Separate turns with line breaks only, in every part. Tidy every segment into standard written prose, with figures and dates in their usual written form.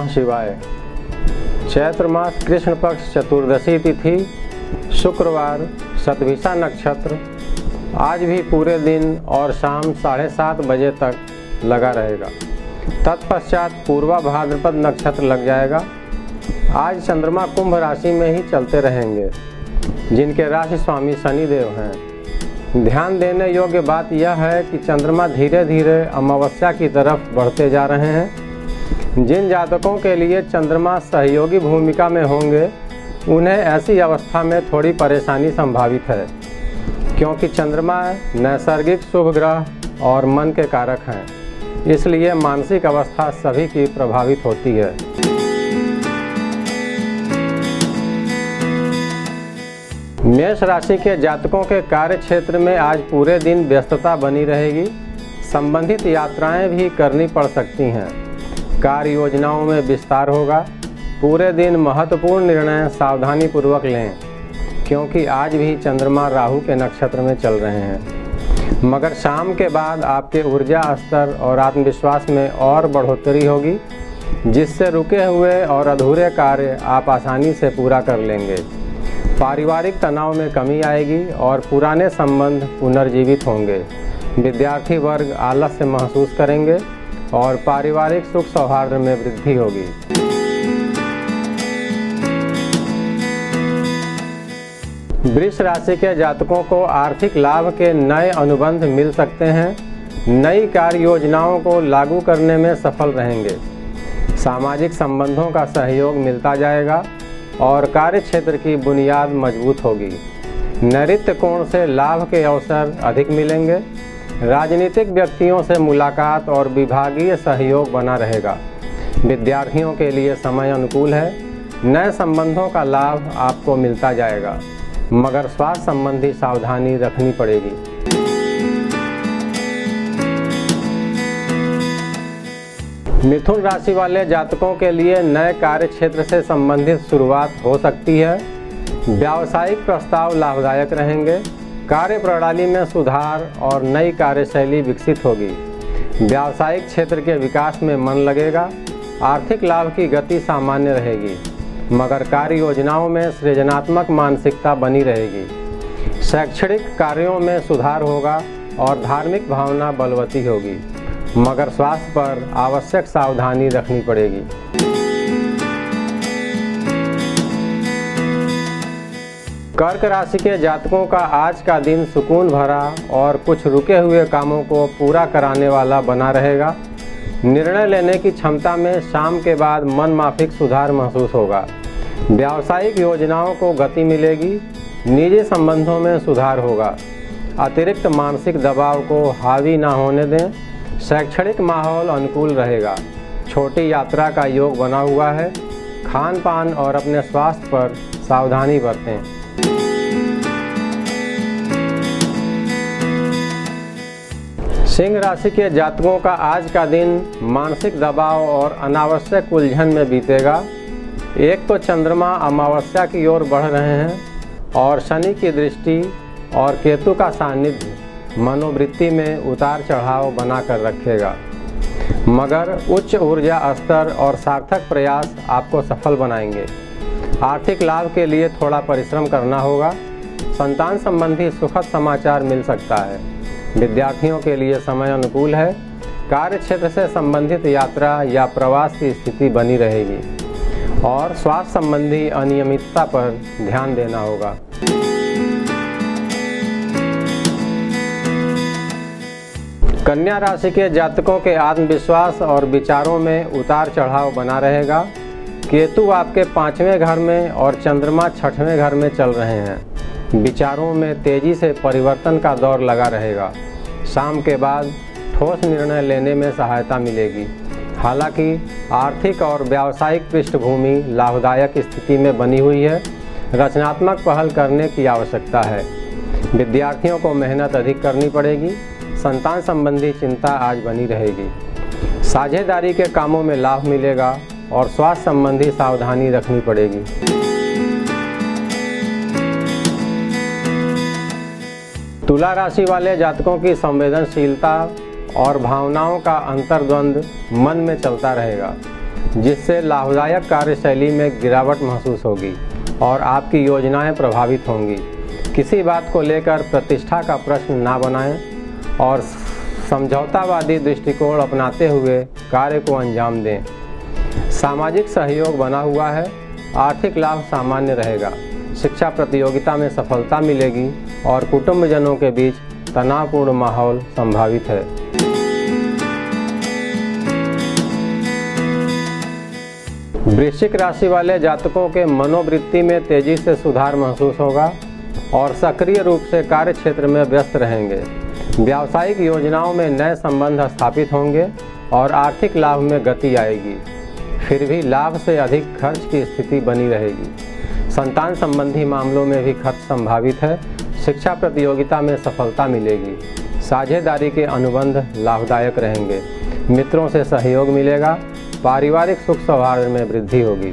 नमः शिवाय। चैत्र मास कृष्ण पक्ष चतुर्दशी तिथि शुक्रवार, शतभिषा नक्षत्र आज भी पूरे दिन और शाम 7:30 बजे तक लगा रहेगा। तत्पश्चात पूर्वा भाद्रपद नक्षत्र लग जाएगा। आज चंद्रमा कुंभ राशि में ही चलते रहेंगे, जिनके राशि स्वामी शनिदेव हैं। ध्यान देने योग्य बात यह है कि चंद्रमा धीरे धीरे अमावस्या की तरफ बढ़ते जा रहे हैं। जिन जातकों के लिए चंद्रमा सहयोगी भूमिका में होंगे, उन्हें ऐसी अवस्था में थोड़ी परेशानी संभावित है, क्योंकि चंद्रमा नैसर्गिक शुभ ग्रह और मन के कारक हैं। इसलिए मानसिक अवस्था सभी की प्रभावित होती है। मेष राशि के जातकों के कार्य क्षेत्र में आज पूरे दिन व्यस्तता बनी रहेगी। संबंधित यात्राएं भी करनी पड़ सकती हैं। कार्य योजनाओं में विस्तार होगा। पूरे दिन महत्वपूर्ण निर्णय सावधानी पूर्वक लें, क्योंकि आज भी चंद्रमा राहु के नक्षत्र में चल रहे हैं। मगर शाम के बाद आपके ऊर्जा स्तर और आत्मविश्वास में और बढ़ोतरी होगी, जिससे रुके हुए और अधूरे कार्य आप आसानी से पूरा कर लेंगे। पारिवारिक तनाव में कमी आएगी और पुराने संबंध पुनर्जीवित होंगे। विद्यार्थी वर्ग आलस्य महसूस करेंगे और पारिवारिक सुख सौहार्द में वृद्धि होगी। वृष राशि के जातकों को आर्थिक लाभ के नए अनुबंध मिल सकते हैं। नई कार्य योजनाओं को लागू करने में सफल रहेंगे। सामाजिक संबंधों का सहयोग मिलता जाएगा और कार्य क्षेत्र की बुनियाद मजबूत होगी। नैऋत्य कोण से लाभ के अवसर अधिक मिलेंगे। राजनीतिक व्यक्तियों से मुलाकात और विभागीय सहयोग बना रहेगा। विद्यार्थियों के लिए समय अनुकूल है। नए संबंधों का लाभ आपको मिलता जाएगा, मगर स्वास्थ्य संबंधी सावधानी रखनी पड़ेगी। मिथुन राशि वाले जातकों के लिए नए कार्य क्षेत्र से संबंधित शुरुआत हो सकती है। व्यावसायिक प्रस्ताव लाभदायक रहेंगे। कार्य प्रणाली में सुधार और नई कार्यशैली विकसित होगी। व्यावसायिक क्षेत्र के विकास में मन लगेगा। आर्थिक लाभ की गति सामान्य रहेगी, मगर कार्य योजनाओं में सृजनात्मक मानसिकता बनी रहेगी। शैक्षणिक कार्यों में सुधार होगा और धार्मिक भावना बलवती होगी, मगर स्वास्थ्य पर आवश्यक सावधानी रखनी पड़ेगी। कर्क राशि के जातकों का आज का दिन सुकून भरा और कुछ रुके हुए कामों को पूरा कराने वाला बना रहेगा। निर्णय लेने की क्षमता में शाम के बाद मन माफिक सुधार महसूस होगा। व्यावसायिक योजनाओं को गति मिलेगी। निजी संबंधों में सुधार होगा। अतिरिक्त मानसिक दबाव को हावी ना होने दें। शैक्षणिक माहौल अनुकूल रहेगा। छोटी यात्रा का योग बना हुआ है। खान पान और अपने स्वास्थ्य पर सावधानी बरतें। सिंह राशि के जातकों का आज का दिन मानसिक दबाव और अनावश्यक उलझन में बीतेगा। एक तो चंद्रमा अमावस्या की ओर बढ़ रहे हैं और शनि की दृष्टि और केतु का सानिध्य मनोवृत्ति में उतार चढ़ाव बना कर रखेगा, मगर उच्च ऊर्जा स्तर और सार्थक प्रयास आपको सफल बनाएंगे। आर्थिक लाभ के लिए थोड़ा परिश्रम करना होगा। संतान संबंधी सुखद समाचार मिल सकता है। विद्यार्थियों के लिए समय अनुकूल है। कार्य क्षेत्र से संबंधित यात्रा या प्रवास की स्थिति बनी रहेगी और स्वास्थ्य संबंधी अनियमितता पर ध्यान देना होगा। कन्या राशि के जातकों के आत्मविश्वास और विचारों में उतार चढ़ाव बना रहेगा। केतु आपके 5वें घर में और चंद्रमा 6वें घर में चल रहे हैं। विचारों में तेजी से परिवर्तन का दौर लगा रहेगा। शाम के बाद ठोस निर्णय लेने में सहायता मिलेगी। हालांकि आर्थिक और व्यावसायिक पृष्ठभूमि लाभदायक स्थिति में बनी हुई है। रचनात्मक पहल करने की आवश्यकता है। विद्यार्थियों को मेहनत अधिक करनी पड़ेगी। संतान संबंधी चिंता आज बनी रहेगी। साझेदारी के कामों में लाभ मिलेगा और स्वास्थ्य संबंधी सावधानी रखनी पड़ेगी। तुला राशि वाले जातकों की संवेदनशीलता और भावनाओं का अंतर्द्वंद मन में चलता रहेगा। जिससे लाभदायक कार्यशैली में गिरावट महसूस होगी और आपकी योजनाएं प्रभावित होंगी। किसी बात को लेकर प्रतिष्ठा का प्रश्न ना बनाएं और समझौतावादी दृष्टिकोण अपनाते हुए कार्य को अंजाम दें। सामाजिक सहयोग बना हुआ है, आर्थिक लाभ सामान्य रहेगा, शिक्षा प्रतियोगिता में सफलता मिलेगी और कुटुंबजनों के बीच तनावपूर्ण माहौल संभावित है। वृश्चिक राशि वाले जातकों के मनोवृत्ति में तेजी से सुधार महसूस होगा और सक्रिय रूप से कार्य क्षेत्र में व्यस्त रहेंगे। व्यावसायिक योजनाओं में नए संबंध स्थापित होंगे और आर्थिक लाभ में गति आएगी। फिर भी लाभ से अधिक खर्च की स्थिति बनी रहेगी। संतान संबंधी मामलों में भी खर्च संभावित है। शिक्षा प्रतियोगिता में सफलता मिलेगी। साझेदारी के अनुबंध लाभदायक रहेंगे। मित्रों से सहयोग मिलेगा। पारिवारिक सुख सौहार्द में वृद्धि होगी।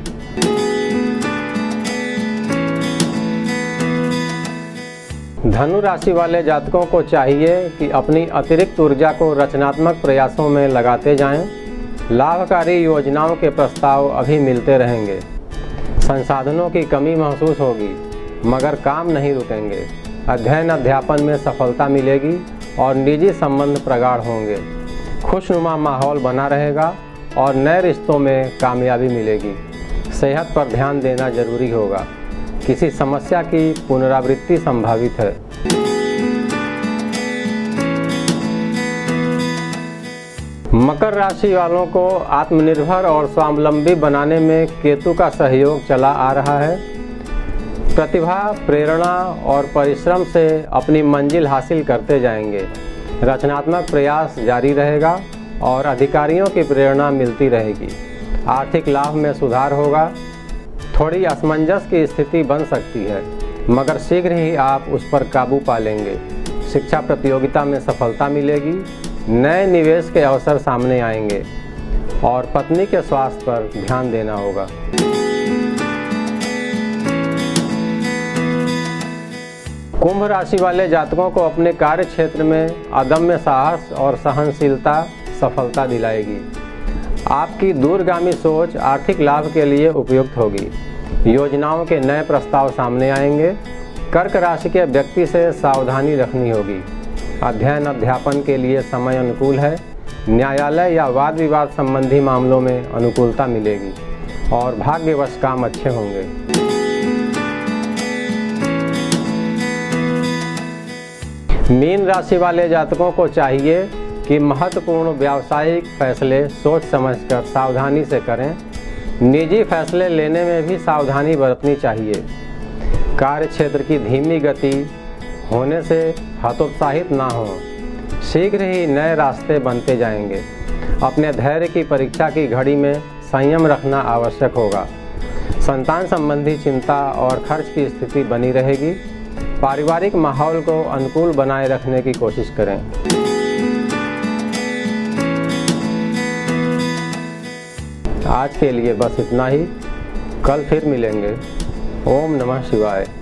धनु राशि वाले जातकों को चाहिए कि अपनी अतिरिक्त ऊर्जा को रचनात्मक प्रयासों में लगाते जाएं। लाभकारी योजनाओं के प्रस्ताव अभी मिलते रहेंगे। संसाधनों की कमी महसूस होगी मगर काम नहीं रुकेंगे। अध्ययन अध्यापन में सफलता मिलेगी और निजी संबंध प्रगाढ़ होंगे। खुशनुमा माहौल बना रहेगा और नए रिश्तों में कामयाबी मिलेगी। सेहत पर ध्यान देना जरूरी होगा। किसी समस्या की पुनरावृत्ति संभावित है। मकर राशि वालों को आत्मनिर्भर और स्वावलंबी बनाने में केतु का सहयोग चला आ रहा है। प्रतिभा, प्रेरणा और परिश्रम से अपनी मंजिल हासिल करते जाएंगे। रचनात्मक प्रयास जारी रहेगा और अधिकारियों की प्रेरणा मिलती रहेगी। आर्थिक लाभ में सुधार होगा। थोड़ी असमंजस की स्थिति बन सकती है मगर शीघ्र ही आप उस पर काबू पा लेंगे। शिक्षा प्रतियोगिता में सफलता मिलेगी। नए निवेश के अवसर सामने आएंगे और पत्नी के स्वास्थ्य पर ध्यान देना होगा। कुंभ राशि वाले जातकों को अपने कार्य क्षेत्र में अदम्य साहस और सहनशीलता सफलता दिलाएगी। आपकी दूरगामी सोच आर्थिक लाभ के लिए उपयुक्त होगी। योजनाओं के नए प्रस्ताव सामने आएंगे। कर्क राशि के व्यक्ति से सावधानी रखनी होगी। अध्ययन अध्यापन के लिए समय अनुकूल है। न्यायालय या वाद विवाद संबंधी मामलों में अनुकूलता मिलेगी और भाग्यवश काम अच्छे होंगे। मीन राशि वाले जातकों को चाहिए कि महत्वपूर्ण व्यावसायिक फैसले सोच समझकर सावधानी से करें। निजी फैसले लेने में भी सावधानी बरतनी चाहिए। कार्य क्षेत्र की धीमी गति होने से हतोत्साहित ना हो। शीघ्र ही नए रास्ते बनते जाएंगे। अपने धैर्य की परीक्षा की घड़ी में संयम रखना आवश्यक होगा। संतान संबंधी चिंता और खर्च की स्थिति बनी रहेगी। पारिवारिक माहौल को अनुकूल बनाए रखने की कोशिश करें। आज के लिए बस इतना ही। कल फिर मिलेंगे। ओम नमः शिवाय।